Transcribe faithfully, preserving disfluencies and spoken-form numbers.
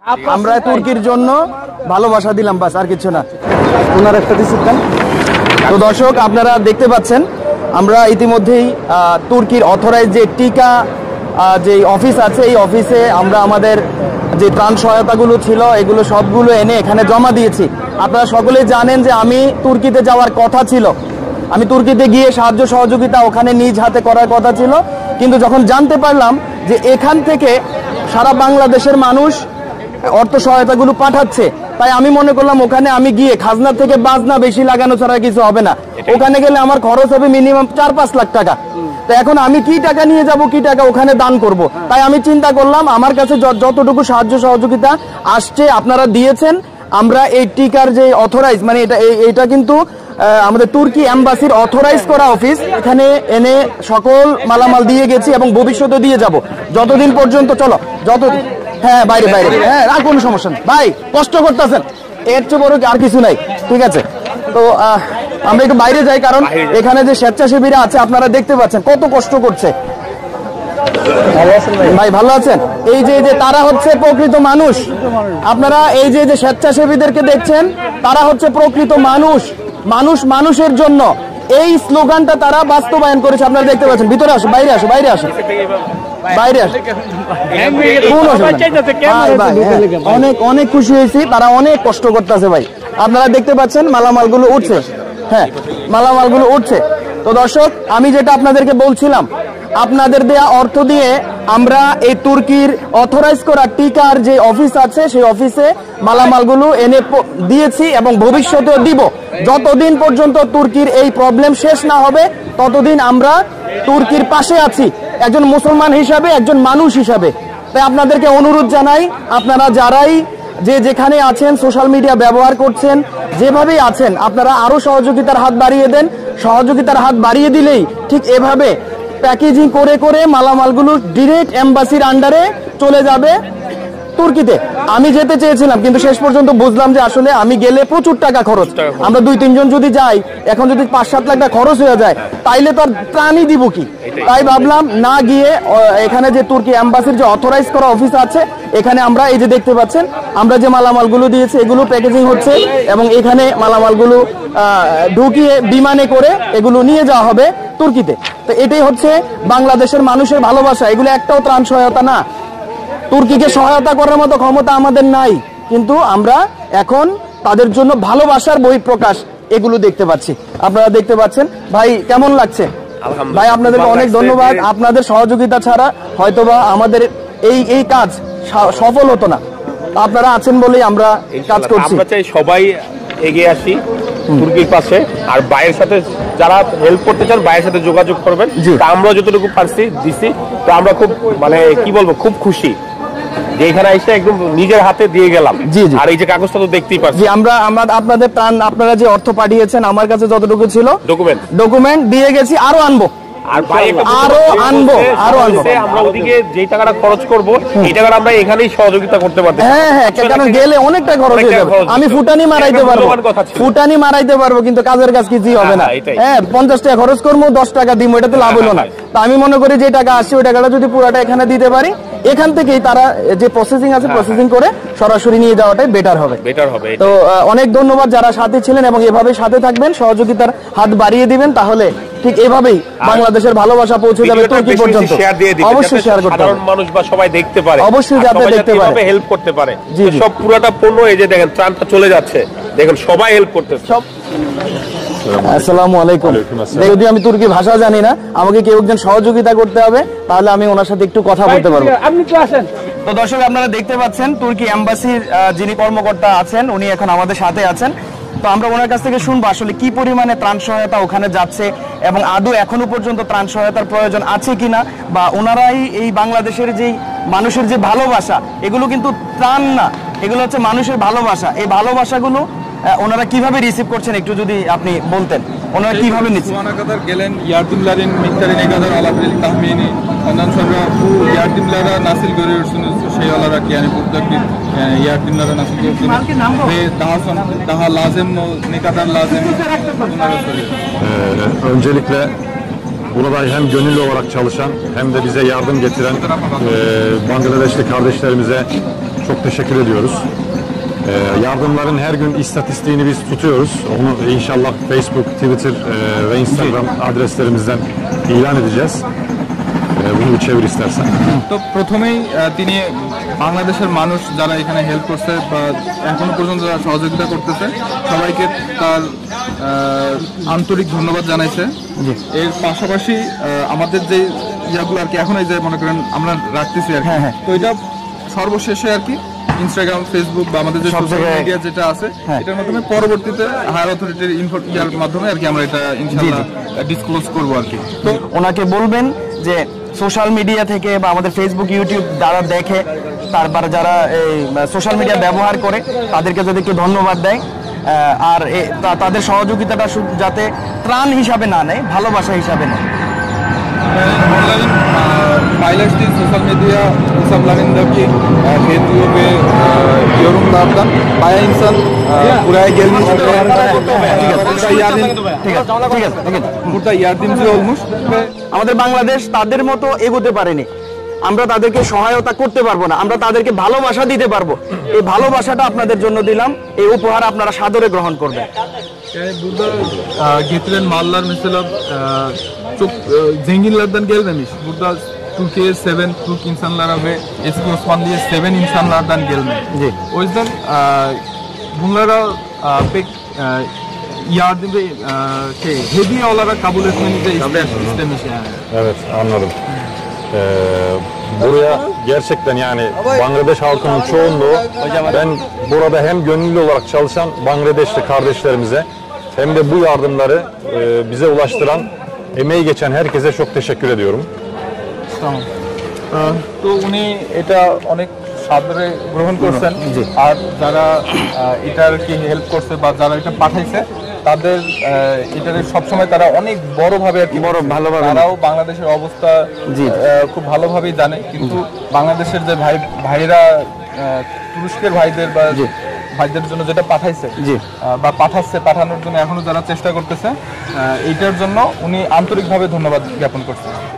আমরা তুর্কির জন্য ভালোবাসা দিলাম, বাস আর কিছু না। ওনার একটা দিচ্ছেন। তো দর্শক আপনারা দেখতে পাচ্ছেন আমরা ইতিমধ্যেই তুর্কির অথরাইজ যে টিকা যে অফিস আছে এই অফিসে আমরা আমাদের যে ত্রাণ সহায়তাগুলো ছিল এগুলো সবগুলো এনে এখানে জমা দিয়েছি। আপনারা সকলেই জানেন যে আমি তুর্কিতে যাওয়ার কথা ছিল, আমি তুর্কিতে গিয়ে সাহায্য সহযোগিতা ওখানে নিজ হাতে করার কথা ছিল, কিন্তু যখন জানতে পারলাম যে এখান থেকে সারা বাংলাদেশের মানুষ অর্থ সহায়তাগুলো পাঠাচ্ছে, তাই আমি মনে করলাম ওখানে আমি গিয়ে খাজনা থেকে বাজনা বেশি লাগানো ছাড়া কিছু হবে না। ওখানে গেলে আমার খরচ হবে মিনিমাম চার পাঁচ লাখ টাকা। তো এখন আমি কি টাকা নিয়ে যাব, কি টাকা ওখানে দান করব, তাই আমি চিন্তা করলাম আমার কাছে যতটুকু সাহায্য সহযোগিতা আসছে আপনারা দিয়েছেন, আমরা এই টিকার যে অথরাইজ মানে এটা এটা কিন্তু আমাদের তুর্কি এম্বাসির অথরাইজ করা অফিস, এখানে এনে সকল মালামাল দিয়ে গেছি এবং ভবিষ্যতে দিয়ে যাব যতদিন পর্যন্ত। চলো যত হ্যাঁ বাইরে বাইরে হ্যাঁ আর কোনো সমস্যা নেই ভাই, কষ্ট করতেছেন এর চেয়ে বড় আর কিছু নাই, ঠিক আছে। তো আমরা একটু বাইরে যাই, কারণ এখানে যে স্বেচ্ছাসেবীরা আছে আপনারা দেখতে পাচ্ছেন কত কষ্ট করছে। ভাই ভালো আছেন? এই যে যে তারা হচ্ছে প্রকৃত মানুষ, আপনারা এই যে যে স্বেচ্ছাসেবীদেরকে দেখছেন তারা হচ্ছে প্রকৃত মানুষ, মানুষ মানুষের জন্য। এই স্লোগানটা তারা বাস্তবায়ন করেছে, আপনারা দেখতে পাচ্ছেন। ভিতরে আসো, বাইরে আসো, বাইরে আসো, বাইরে আসো। অনেক অনেক খুশি হয়েছি, তারা অনেক কষ্ট করতেছে ভাই, আপনারা দেখতে পাচ্ছেন মালামালগুলো উঠছে, হ্যাঁ মালামালগুলো উঠছে। তো দর্শক আমি যেটা আপনাদেরকে বলছিলাম, আপনাদের দেয়া অর্থ দিয়ে আমরা এই তুর্কির অথরাইজ করা টিকার যে অফিস আছে সেই অফিসে মালামালগুলো এনে দিয়েছি এবং ভবিষ্যতেও দিব। যতদিন পর্যন্ত তুর্কির এই প্রবলেম শেষ না হবে ততদিন আমরা তুর্কির পাশে আছি, একজন মুসলমান হিসাবে, একজন মানুষ হিসাবে। তাই আপনাদেরকে অনুরোধ জানাই, আপনারা যারাই যে যেখানে আছেন, সোশ্যাল মিডিয়া ব্যবহার করছেন, যেভাবেই আছেন আপনারা আরো সহযোগিতার হাত বাড়িয়ে দেন। সহযোগিতার হাত বাড়িয়ে দিলেই ঠিক এভাবে প্যাকেজিং করে করে মালামালগুলো ডিরেক্ট এম্বাসির আন্ডারে চলে যাবে তুর্কিতে। আমি যেতে চেয়েছিলাম কিন্তু শেষ পর্যন্ত বুঝলাম যে আসলে আমি গেলে প্রচুর টাকা খরচ, আমরা দুই তিনজন যদি যাই এখন যদি পাঁচ সাত লাখ টাকা খরচ হয়ে যায় তাইলে তো আর ত্রাণই দিব কি। তাই ভাবলাম না গিয়ে এখানে যে তুর্কি এম্বাসির যে অথরাইজ করা অফিস আছে এখানে আমরা এই যে দেখতে পাচ্ছেন আমরা যে মালামালগুলো দিয়েছি এগুলো প্যাকেজিং হচ্ছে এবং এখানে মালামালগুলো ঢুকিয়ে বিমানে করে এগুলো নিয়ে যাওয়া হবে তুর্কিতে। তো এটাই হচ্ছে বাংলাদেশের মানুষের ভালোবাসা, এগুলো একটাও ত্রাণ সহায়তা না। তুর্কিকে সহায়তা করার মতো ক্ষমতা আমাদের নাই, কিন্তু আমরা এখন তাদের জন্য ভালোবাসার বহিঃপ্রকাশ এগুলো দেখতে পাচ্ছি, আপনারা দেখতে পাচ্ছেন। ভাই কেমন লাগছে? ভাই আপনাদেরকে অনেক ধন্যবাদ, আপনাদের সহযোগিতা ছাড়া হয়তোবা আমাদের এই এই কাজ সফল হতো না। আপনারা আছেন বলেই আমরা কাজ করছি। আমরা চাই সবাই এগিয়ে আসি তুর্কির পাশে, আর ভাইয়ের সাথে যারা হেল্প করতে চান ভাইয়ের সাথে যোগাযোগ করবেন। আমরা যতটুকু পারছি দিছি, তো আমরা খুব মানে কি বলবো খুব খুশি যে এখানে এসে একদম নিজের হাতে দিয়ে গেলাম। জি জি। আর এই যে কাগজটা তো দেখতেই পাচ্ছি। আমরা আপনাদের প্রাণ আপনারা যে অর্থ পাঠিয়েছেন আমার কাছে যতটুকু ছিল ডকুমেন্ট ডকুমেন্ট দিয়ে গেছি, আরো আনবো আর ভাই আরো আনবো আরো আনবো আমরা ওদিকে যে টাকাটা খরচ করব এই টাকাটা আমরা এখানেই সহযোগিতা করতে পারবো। হ্যাঁ হ্যাঁ, কারণ গেলে অনেকটা খরচ হয়ে যাবে। আমি ফুটানি মারাইতে পারবো ফুটানি মারাইতে পারবো কিন্তু কাজের কাজ কিছুই হবে না। হ্যাঁ পঞ্চাশ টাকা খরচ করবো, দশ টাকা দিব, এটা তো লাভ হলো না। তো আমি মনে করি যে টাকা আসছে ওই টাকাটা যদি পুরোটা এখানে দিতে পারি, এখান থেকেই তারা যে প্রসেসিং আছে প্রসেসিং করে সরাসরি নিয়ে যাওয়াটাই বেটার হবে বেটার হবে তো অনেক ধন্যবাদ যারা সাথে ছিলেন এবং এভাবে সাথে থাকবেন, সহযোগিতার হাত বাড়িয়ে দিবেন, তাহলে ঠিক এভাবেই বাংলাদেশের ভালোবাসা পৌঁছে যাবে তুর্কি পর্যন্ত। অবশ্যই শেয়ার করতে হবে, সাধারণ মানুষ বা সবাই দেখতে পারে, অবশ্যই যাতে দেখতে পারে, হেল্প করতে পারে। সব পুরোটা পণ্য এই যে দেখেন ত্রাণটা চলে যাচ্ছে, দেখেন সবাই হেল্প করতেছে সব। আসসালামু আলাইকুম। যদি আমি তুর্কি ভাষা জানি না, আমাকে কেউ একজন সহযোগিতা করতে হবে, তাহলে আমি ওনার সাথে একটু কথা বলতে পারবো। আপনি তো আসেন। তো দর্শক আপনারা দেখতে পাচ্ছেন তুর্কি এম্বাসির যিনি কর্মকর্তা আছেন উনি এখন আমাদের সাথে আছেন। তো আমরা ওনার কাছ থেকে শুনবো আসলে কি পরিমাণে ত্রাণ সহায়তা ওখানে যাচ্ছে এবং আদৌ এখনো পর্যন্ত ত্রাণ সহায়তার প্রয়োজন আছে কিনা, বা ওনারাই এই বাংলাদেশের যেই মানুষের যে ভালোবাসা, এগুলো কিন্তু ত্রাণ না, এগুলো হচ্ছে মানুষের ভালোবাসা। এই ভালোবাসাগুলো ওনারা কিভাবে রিসিভ করছেন একটু যদি আপনি bölten. Onlar kivabe niçin? Şu ana kadar gelen yardımların miktarı ne kadar alabilir tahmini? Ondan sonra bu yardımlara nasıl görüyorsunuz şey olarak, yani buradaki yani yardımlara nasıl görüyorsunuz? Ve daha sonra daha lazım mı? Ne kadar lazım? Bunları soruyorum. Ee, öncelikle burada hem gönüllü olarak çalışan hem de bize yardım getiren e, Bangladeşli kardeşlerimize çok teşekkür ediyoruz. Ee, yardımların her gün istatistiğini biz tutuyoruz. Onu inşallah Facebook, Twitter e, ve Instagram adreslerimizden ilan edeceğiz. Ee, bunu bir çevir istersen. তো প্রথমেই আহ, তিনি বাংলাদেশের মানুষ যারা এখানে help করছে বা এখনো পর্যন্ত যারা সহযোগিতা করতেছে সবাইকে তার আহ, আন্তরিক ধন্যবাদ জানাইছে। এর পাশাপাশি আহ, আমাদের যে ইয়াগুলো আর কি এখন এই যে মনে করেন আমরা রাখতেছি আর কি, হ্যাঁ, হ্যাঁ। তো এটা সর্বশেষে আর কি ইনস্টাগ্রাম, ফেসবুক বা আমাদের যে সব সোশ্যাল জায়গায়- মিডিয়া যেটা আছে হ্যাঁ। এটার মাধ্যমে পরবর্তীতে হায়ার অথরিটির ইনফো ইয়ার মাধ্যমে আর কি আমরা এটা ইনশাআল্লাহ ডিসক্লোজ করবো আর কি। তো ওনাকে বলবেন যে সোশ্যাল মিডিয়া থেকে বা আমাদের ফেসবুক, ইউটিউব যারা দেখে, তারপর যারা এই সোশ্যাল মিডিয়া ব্যবহার করে তাদেরকে যদি একটু ধন্যবাদ দেয়, আহ, আর এ- তা- তাদের সহযোগিতাটা শুধু যাতে ত্রাণ হিসাবে না নেয়, ভালোবাসা হিসাবে নেয়। Online uh, paylaş di sosyal medya hesaplarındaki uh, Fethiye ve uh, yorumlardan bayağı insan uh, buraya gelmiş ve burada yardım ঠিক আছে, ঠিক আছে, ঠিক আছে। burada yardımcı olmuş ve আমাদের বাংলাদেশ তাদের মতো এগোতে পারেনি, আমরা তাদেরকে সহায়তা করতে পারবো না, আমরা তাদেরকে ভালোবাসা দিতে পারবো। এই ভালোবাসাটা আপনাদের জন্য দিলাম, এই উপহার আপনারা সাদরে গ্রহণ করবেন। yani burada uh, getirilen mallar mesela uh, çok uh, zenginlerden gelmemiş. Burada Türkiye'ye seven Türk insanlara ve eski Osmanlı'ya seven insanlardan gelme. জি। O yüzden uh, bunlara uh, pek uh, yardım ve uh, şey, hediye olarak kabul etmenizi iste- istemiş yani. Evet, anladım. Ee, buraya gerçekten yani Bangladeş halkının çoğunluğu, ben burada hem gönüllü olarak çalışan Bangladeşli kardeşlerimize hem de bu yardımları e, bize ulaştıran, emeği geçen herkese çok teşekkür ediyorum. আহ, তো উনি এটা অনেক সাদরে গ্রহণ করছেন আর যারা আহ, এটার কি হেল্প করছে বা যারা এটা পাঠাইছে তাদের আহ, এটার সবসময় তারা অনেক বড় ভাবে আর কি বড় ভালোভাবে তারাও বাংলাদেশের অবস্থা জি। আহ, খুব ভালোভাবেই জানে, কিন্তু বাংলাদেশের যে ভাই ভাইরা আহ, তুরস্কের ভাইদের বা জি। ভাইদের জন্য যেটা পাঠাইছে জি। আহ, বা পাঠাচ্ছে, পাঠানোর জন্য এখনো যারা চেষ্টা করতেছে, আহ, এইটার জন্য উনি আন্তরিকভাবে ধন্যবাদ জ্ঞাপন করছেন।